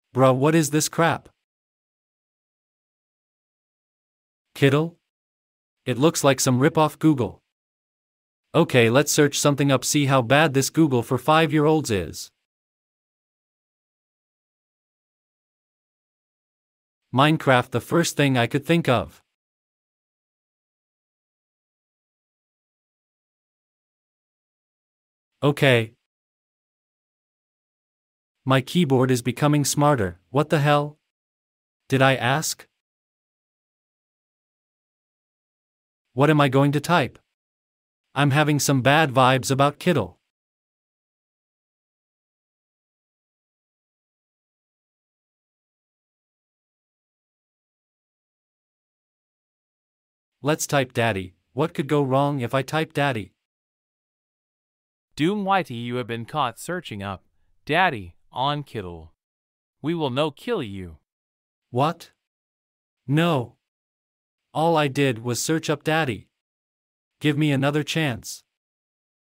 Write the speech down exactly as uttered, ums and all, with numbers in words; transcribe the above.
Bruh, what is this crap? Kiddle? It looks like some rip-off Google. Okay, let's search something up, see how bad this Google for five-year-olds is. Minecraft, the first thing I could think of. Okay. My keyboard is becoming smarter. What the hell? Did I ask? What am I going to type? I'm having some bad vibes about Kiddle. Let's type daddy. What could go wrong if I type daddy? Doom Whitey, you have been caught searching up daddy on Kiddle. We will no kill you. What? No. All I did was search up daddy. Give me another chance.